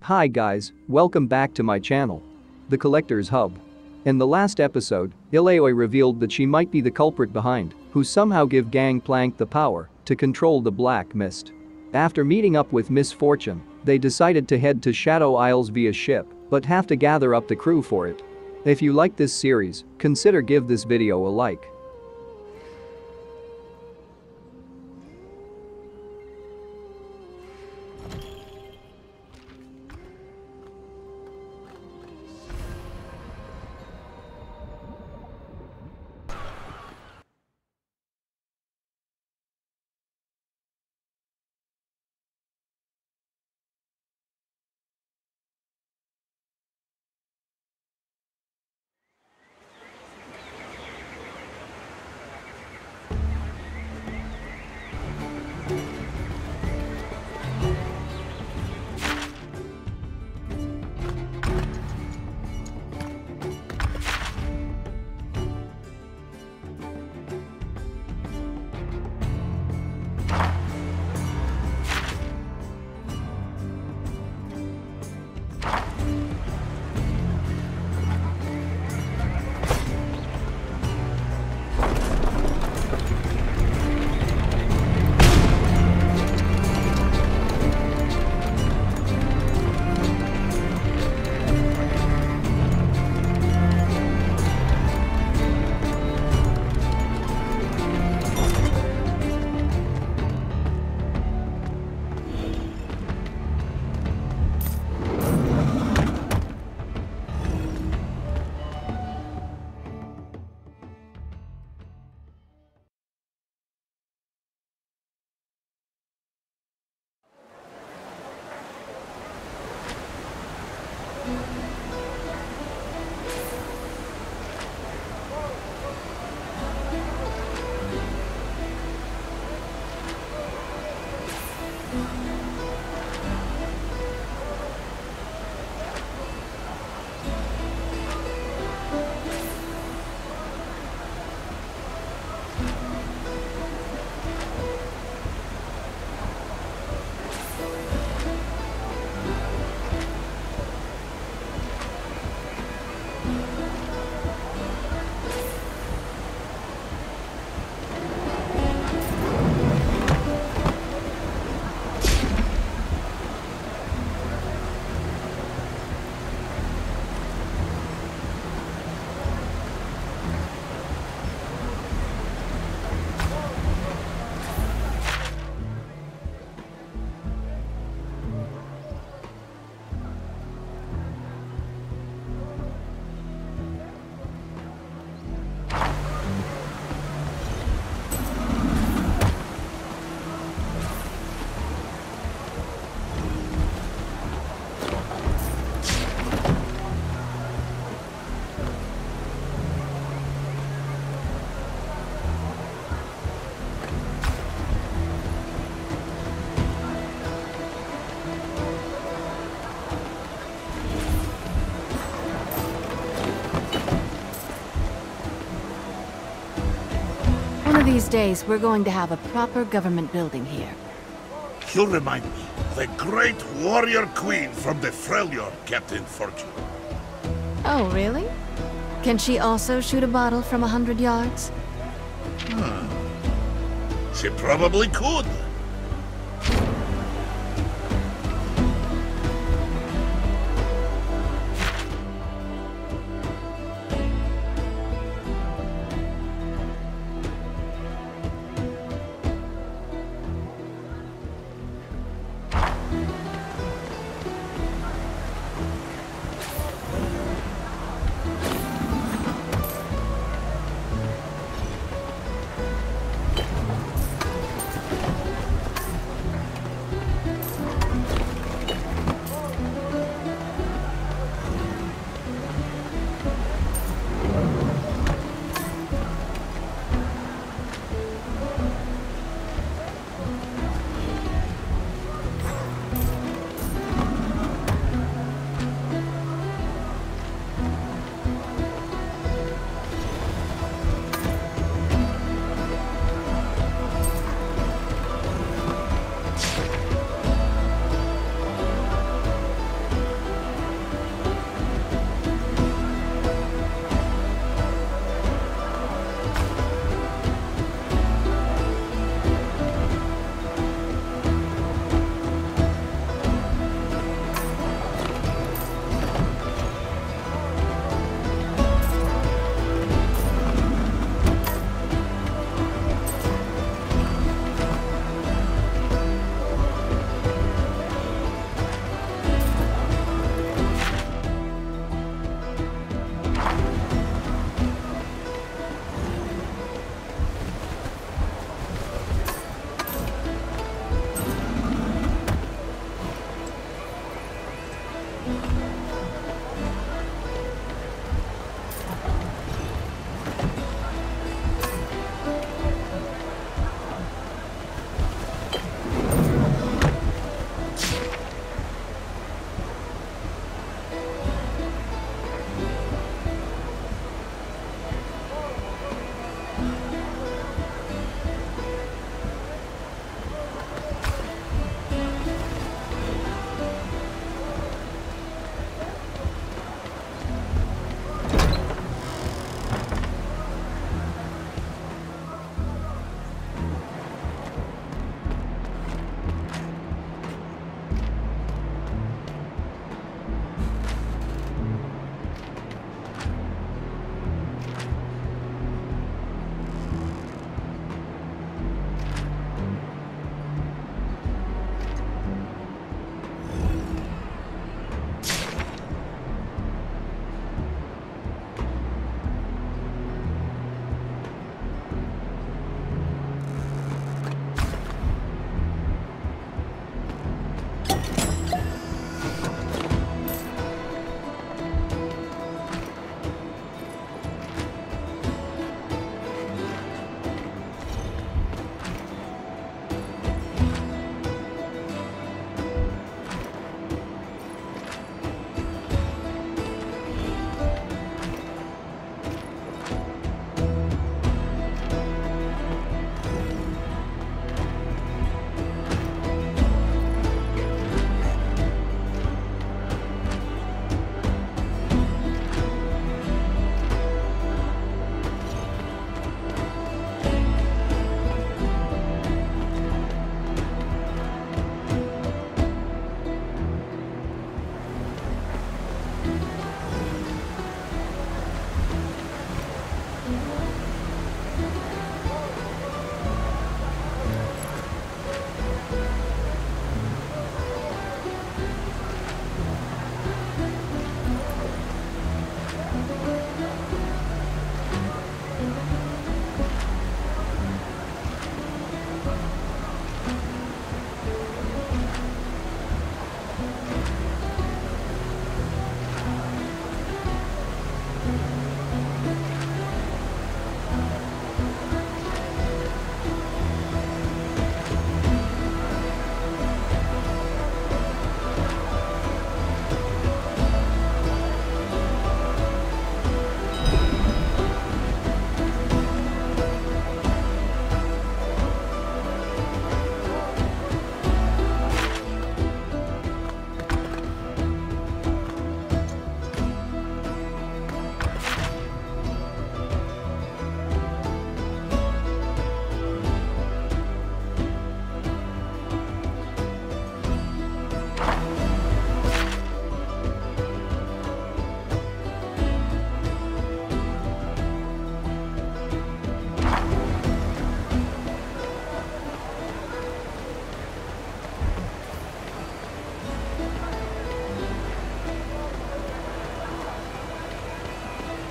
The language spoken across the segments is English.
Hi guys, welcome back to my channel. The Collector's Hub. In the last episode, Ileoi revealed that she might be the culprit behind, who somehow give Gangplank the power to control the Black Mist. After meeting up with Miss Fortune, they decided to head to Shadow Isles via ship, but have to gather up the crew for it. If you like this series, consider give this video a like. These days, we're going to have a proper government building here. You remind me, the great warrior queen from the Freljord, Captain Fortune. Oh, really? Can she also shoot a bottle from 100 yards? She probably could.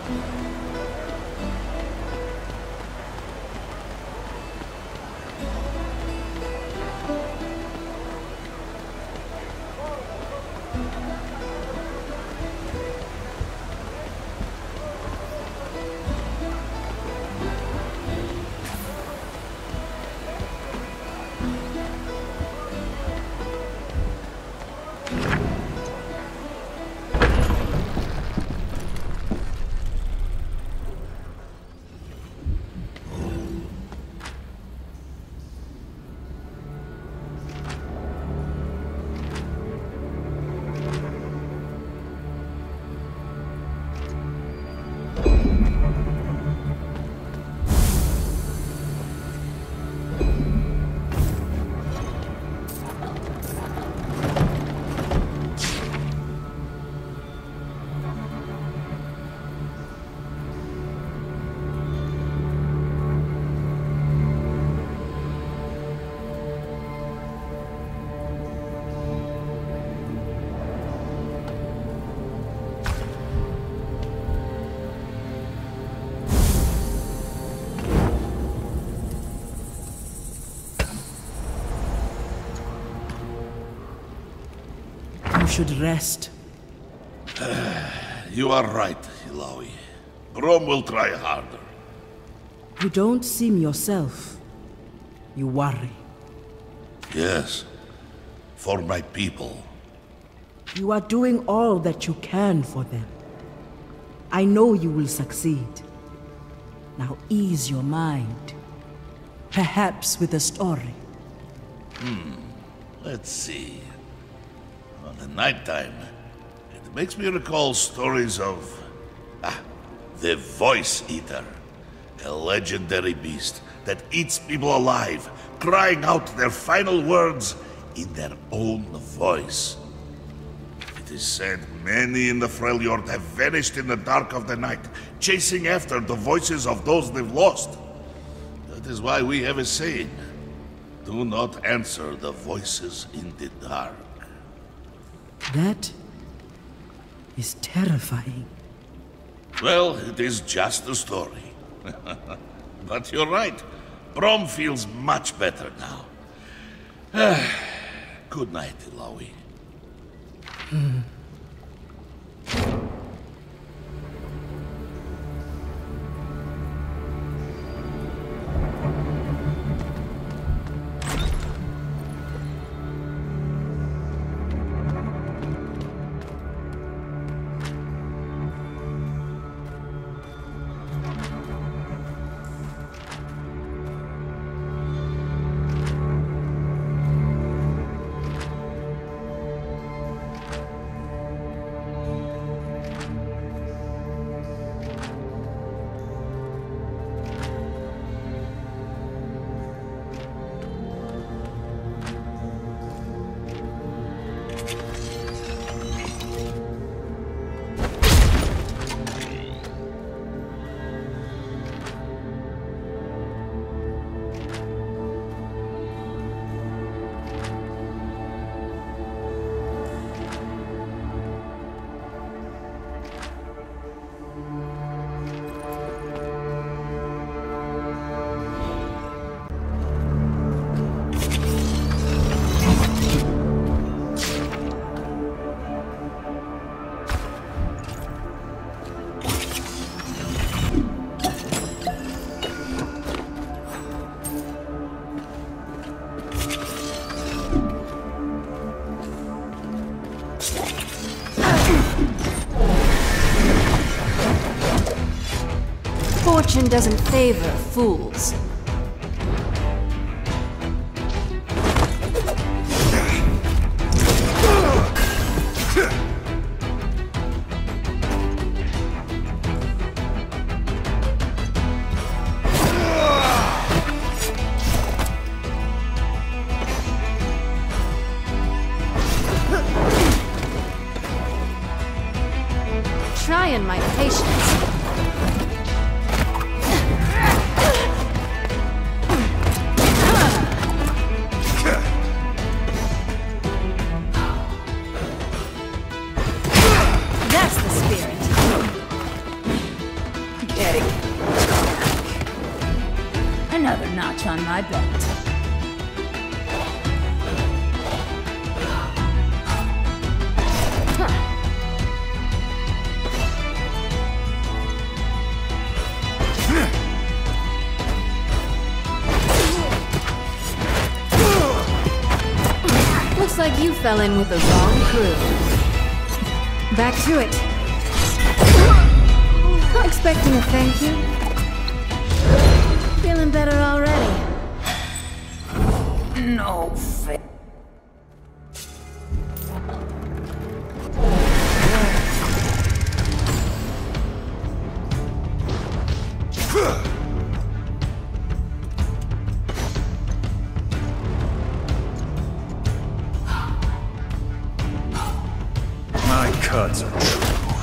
Should rest. You are right, Ilaoi. Brom will try harder. You don't seem yourself. You worry. Yes. For my people. You are doing all that you can for them. I know you will succeed. Now ease your mind. Perhaps with a story. Let's see. On the nighttime, it makes me recall stories of... the Voice Eater. A legendary beast that eats people alive, crying out their final words in their own voice. It is said many in the Freljord have vanished in the dark of the night, chasing after the voices of those they've lost. That is why we have a saying. Do not answer the voices in the dark. That is terrifying. Well, it is just a story. But you're right. Brom feels much better now. Good night, Ilaoi. Fortune doesn't favor fools. Trying my patience. Eddie. Another notch on my belt. Looks like you fell in with the wrong crew. Back to it. Expecting a thank you? Feeling better already. No fair. My cuts are true.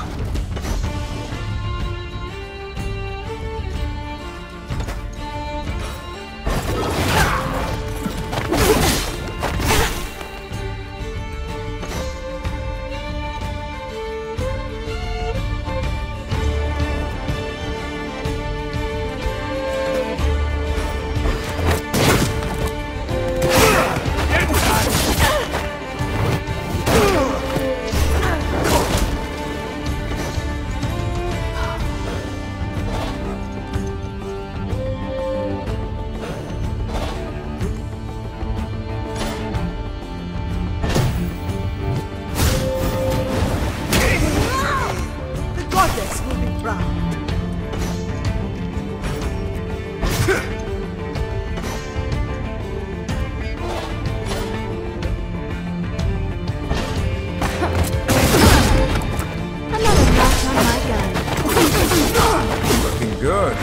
Good.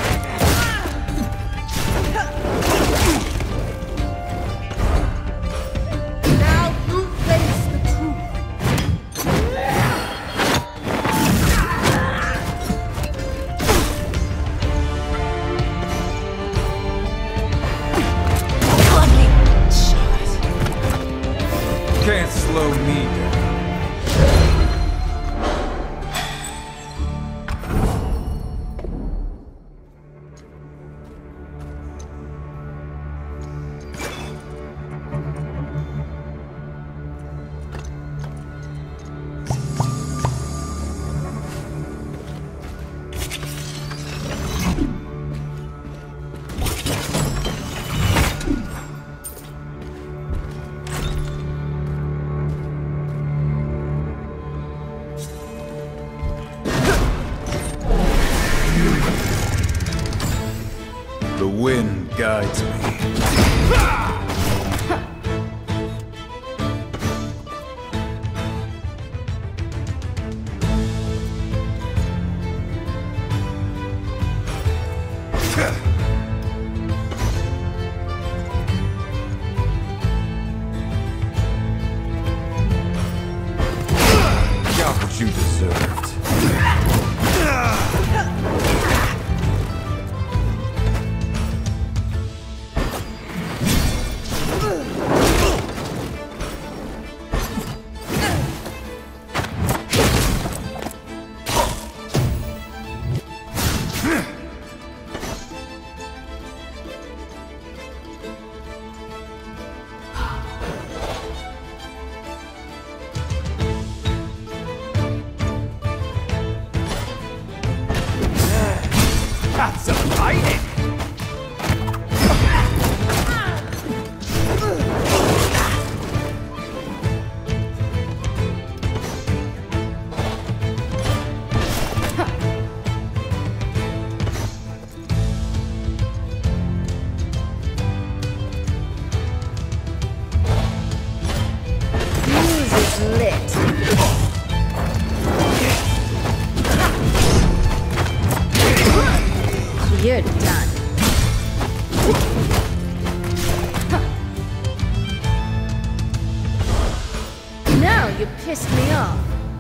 Now you face the truth. Fucking shot. Can't slow me down. The wind guides me. Got what you deserved. That's a fighting! Music lit. You're done. Now you pissed me off.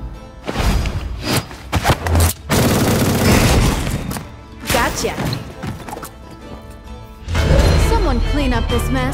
Gotcha. Someone clean up this mess.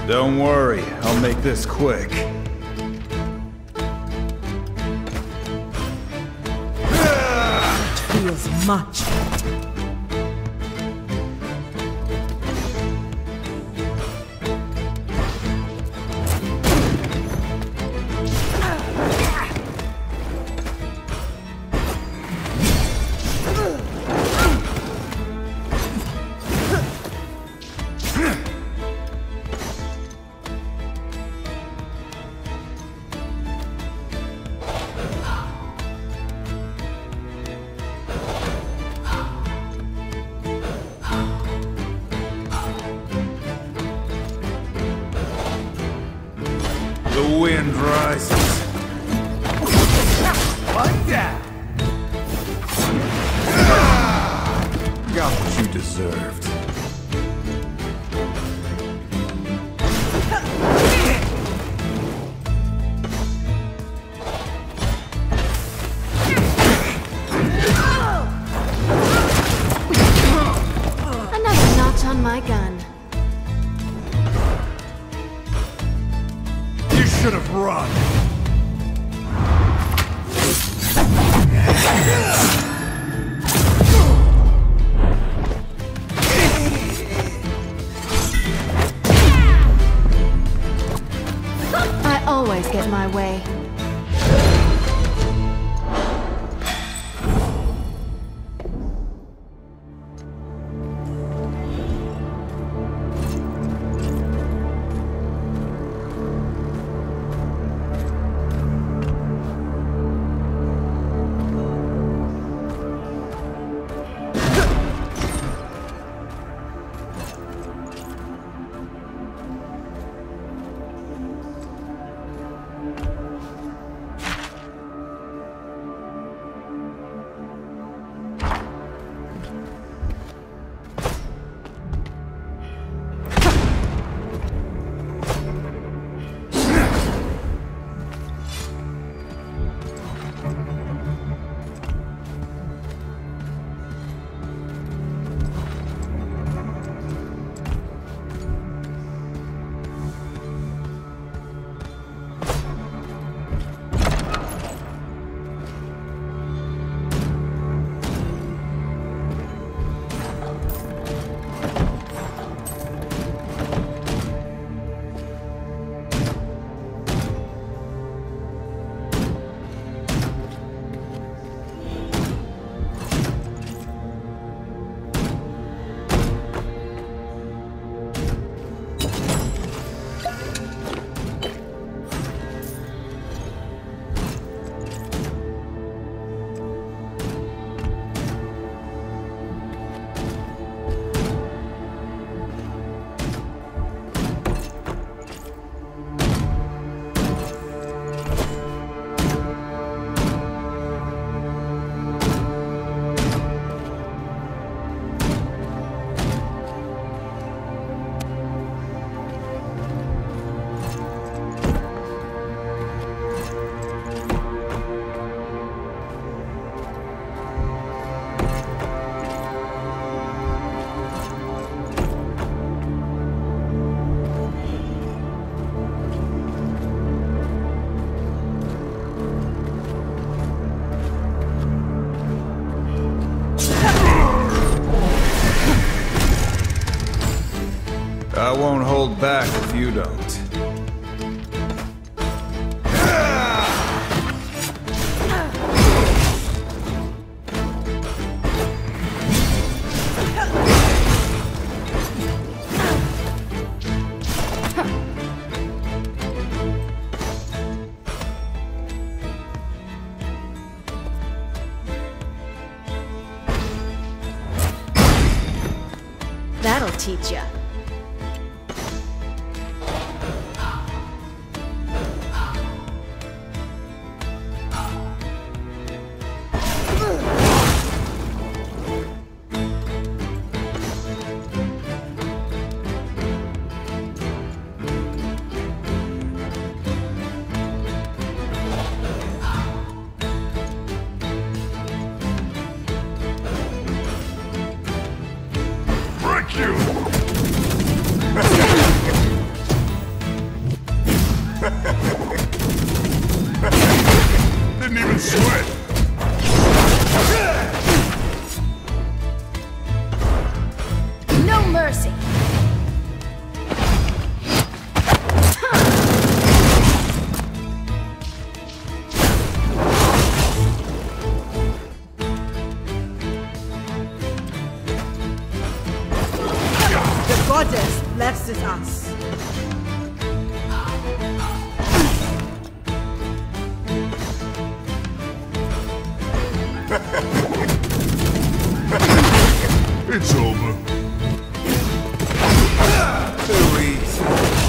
Don't worry, I'll make this quick. Feels much. The wind rises. One down. Got what you deserved. Another notch on my gun. You should have run. I always get my way. I won't hold back if you don't. That'll teach ya. You! didn't even sweat! No mercy! The goddess blesses us. It's over. Too easy.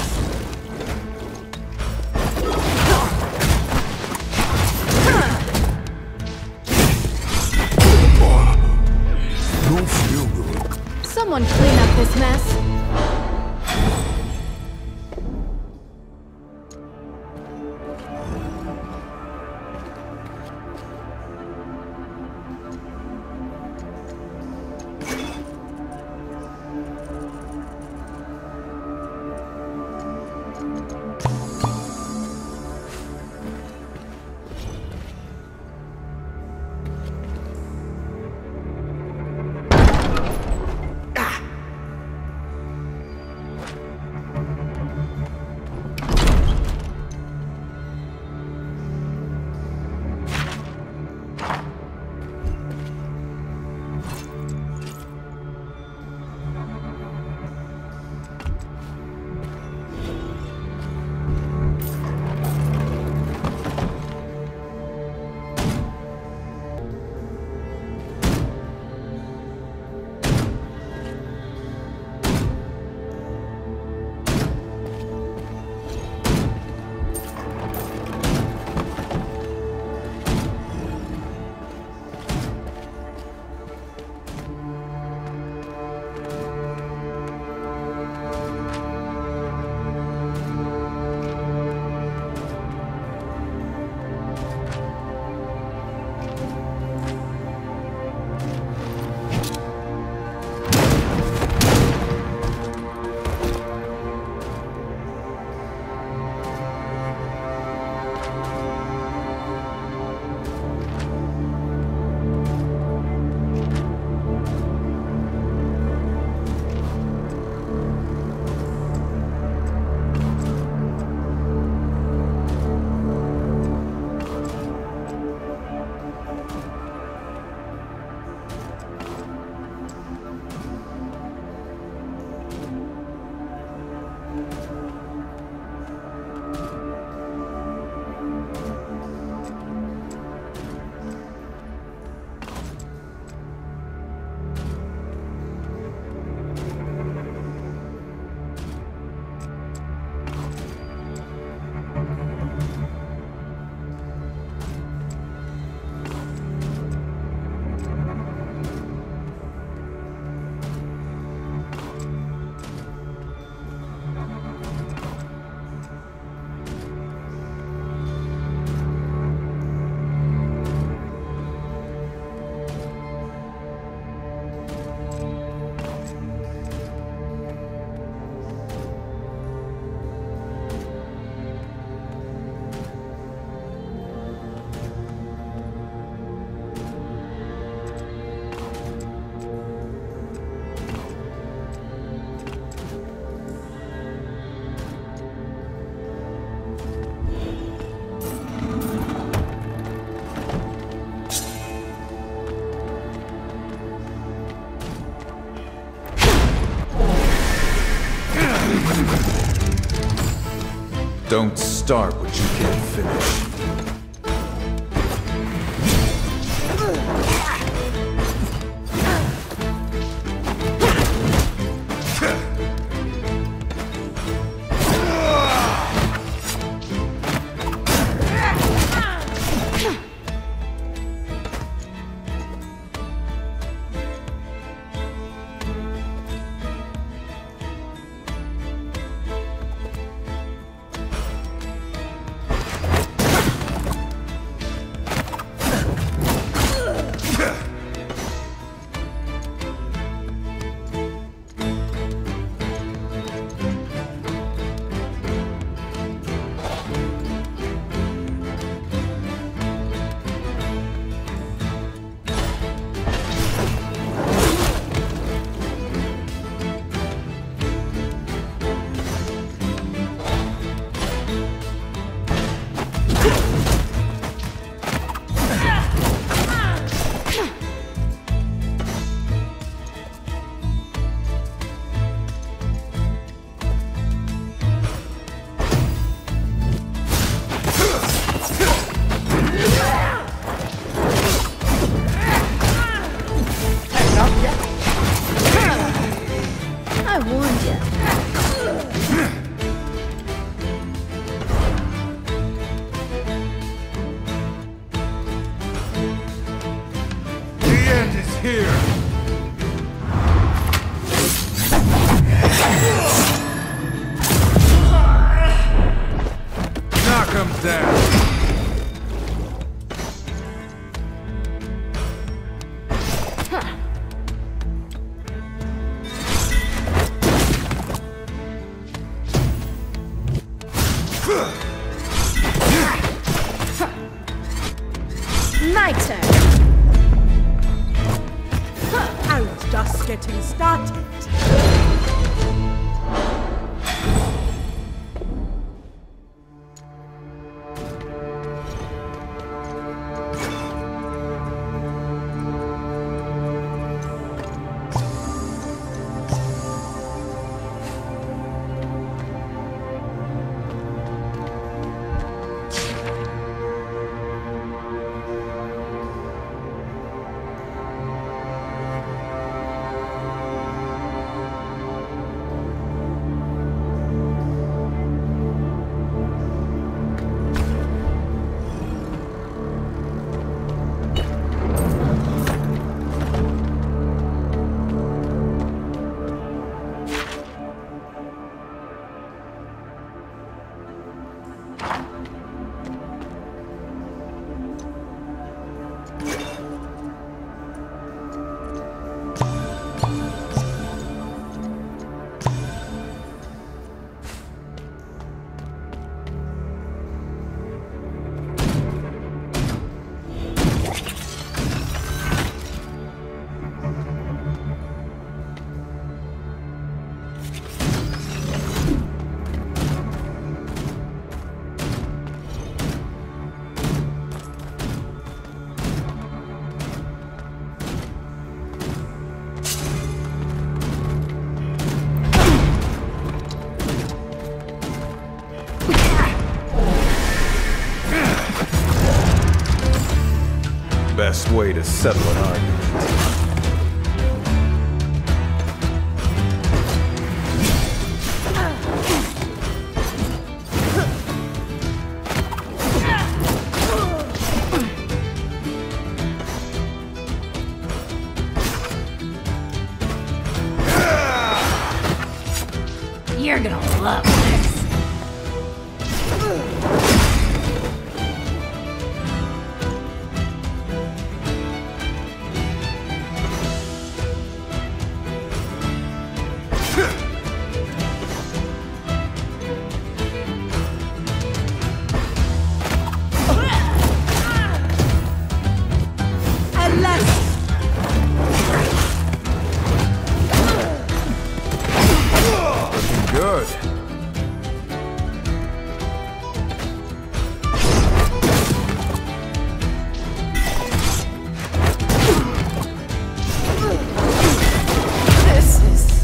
Don't feel good. Someone clean up this mess. Don't start what you can't finish. here! Knock him down! My turn. I was just getting started. Best way to settle an argument. You're gonna love this. Good. This is...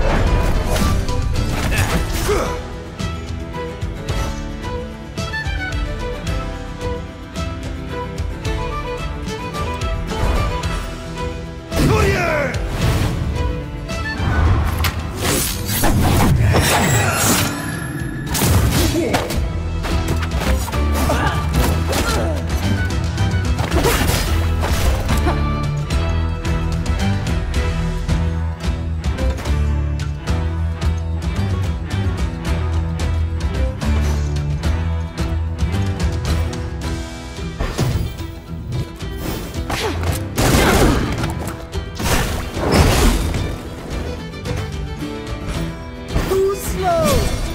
Too slow.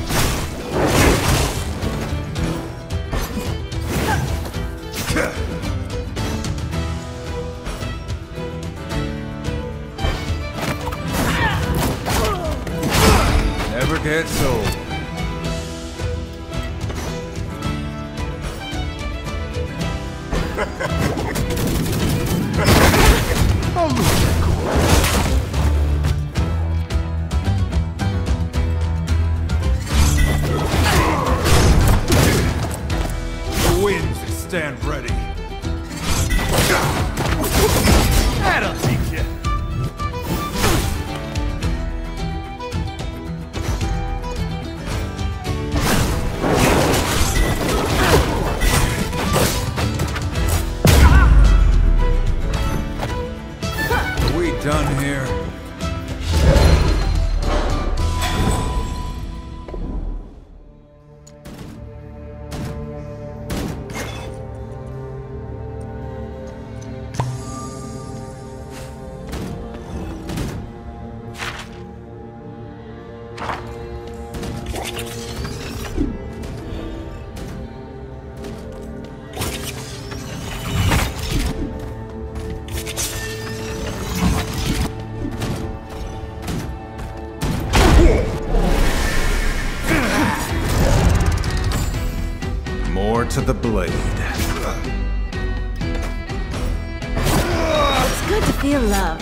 Never gets old. The winds stand ready. That'll teach you. to the blade. It's good to feel loved.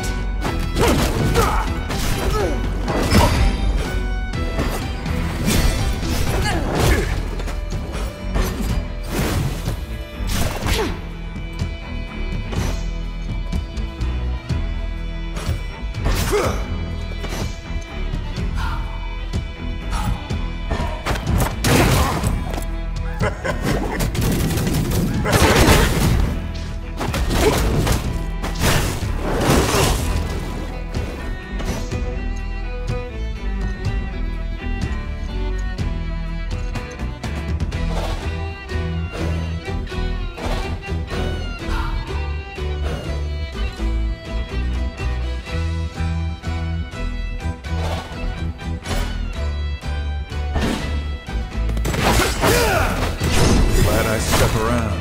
Glad I stuck around.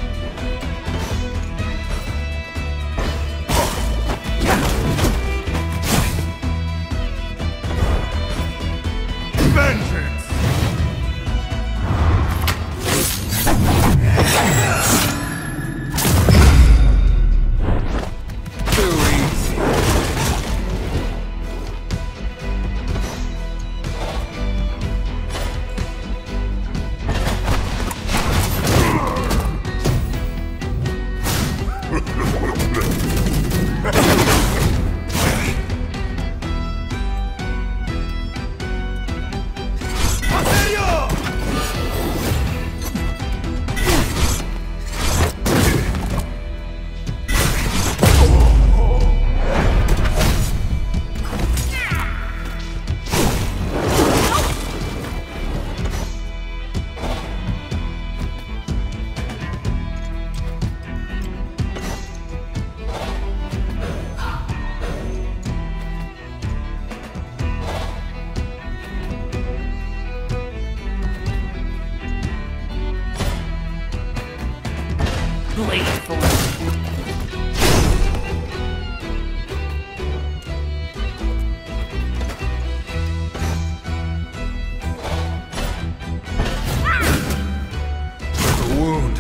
Vengeance! Too easy. Blade Forge. The wound.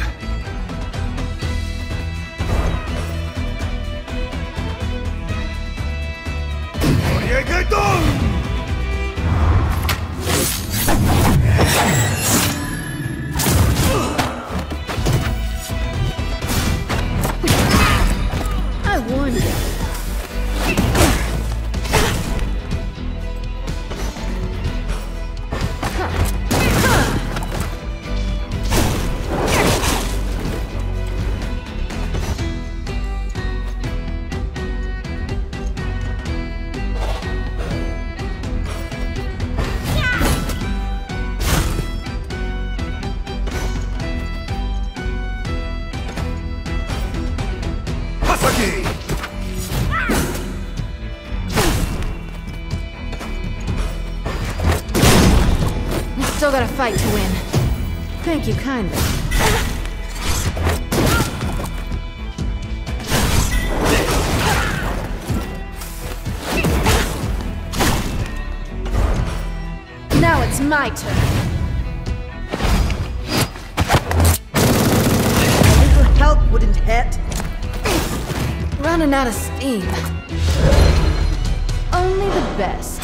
I warned you. Still gotta fight to win. Thank you kindly. Now it's my turn. A little help wouldn't hurt. Running out of steam. Only the best.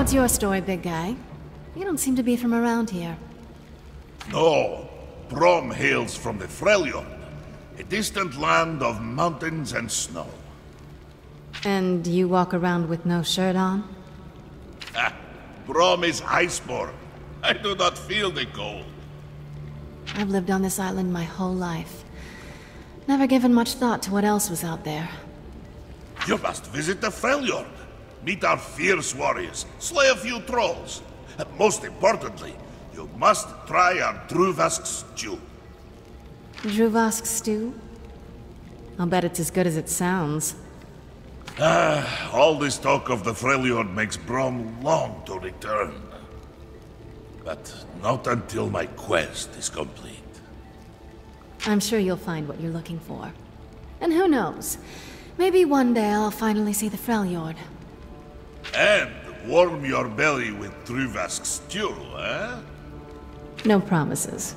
what's your story, big guy? You don't seem to be from around here. No, Brom hails from the Freljord, a distant land of mountains and snow. And you walk around with no shirt on? Ha! Brom is iceborn. I do not feel the cold. I've lived on this island my whole life. Never given much thought to what else was out there. You must visit the Freljord. Meet our fierce warriors, slay a few trolls. And most importantly, you must try our Druvask stew. Druvask stew? I'll bet it's as good as it sounds. All this talk of the Freljord makes Brom long to return. But not until my quest is complete. I'm sure you'll find what you're looking for. And who knows? Maybe one day I'll finally see the Freljord. And warm your belly with Druvask stew, eh? No promises.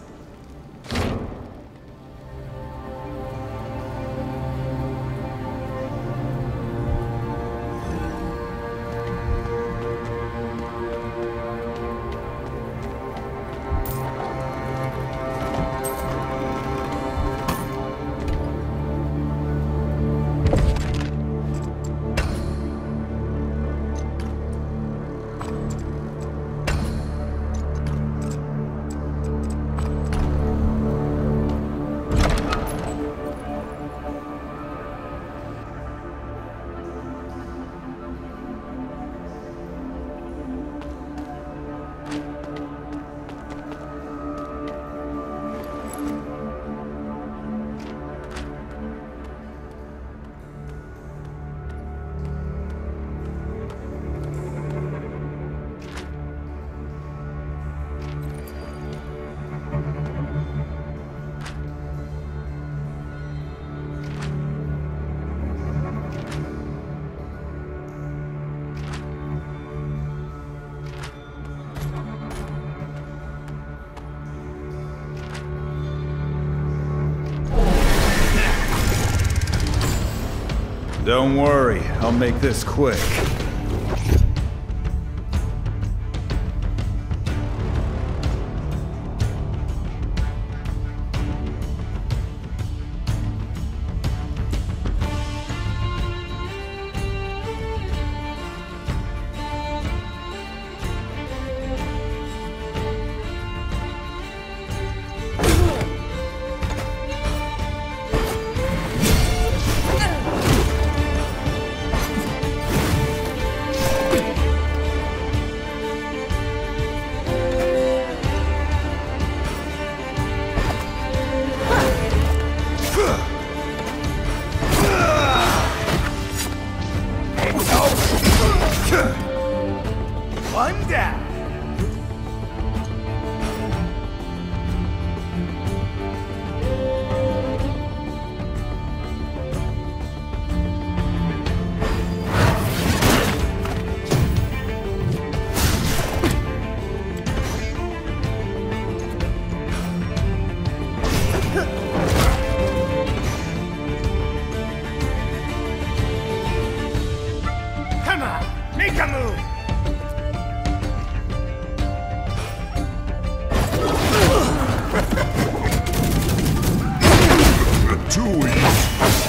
Don't worry, I'll make this quick. One down. Come on, make a move. Too easy.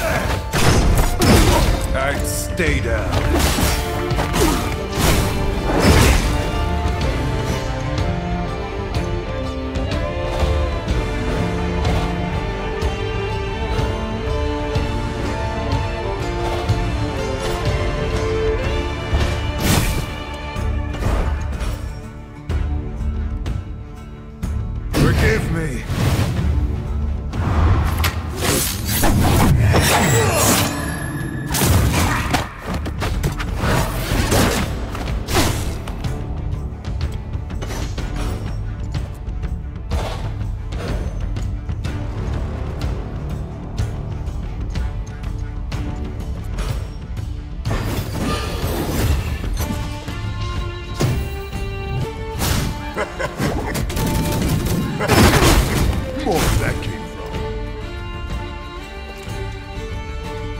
I'd stay down. Forgive me. More where that came from.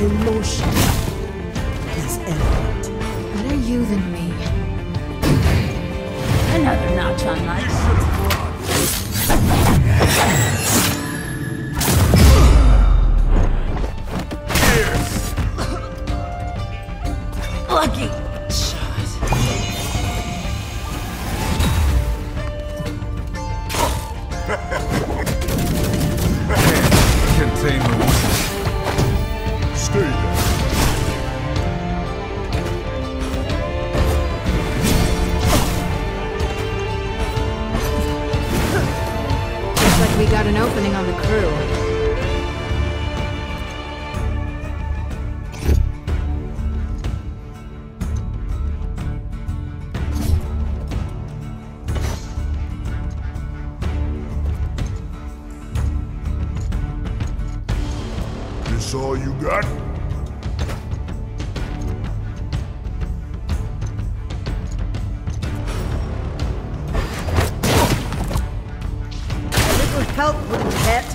emotion is evident. Better you than me. Another notch on my lucky shot. Contain the wind. Stay there. Looks like we got an opening on the crew. This all you got? A little help wouldn't hurt.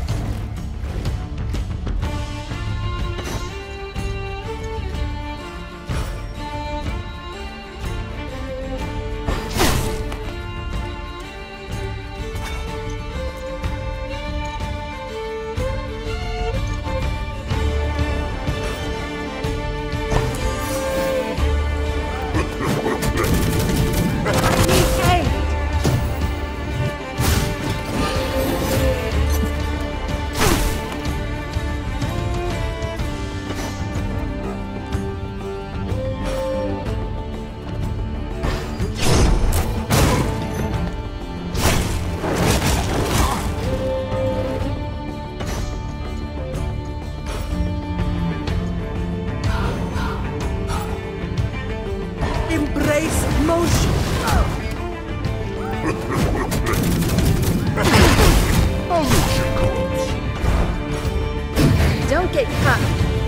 Embrace motion. Don't get caught.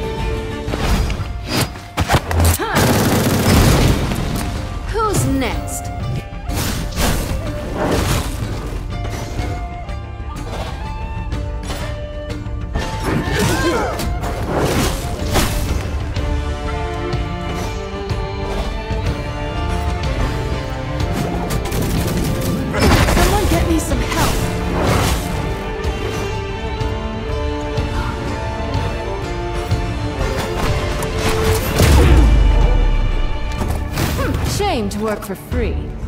Who's next? Someone get me some help. Shame to work for free.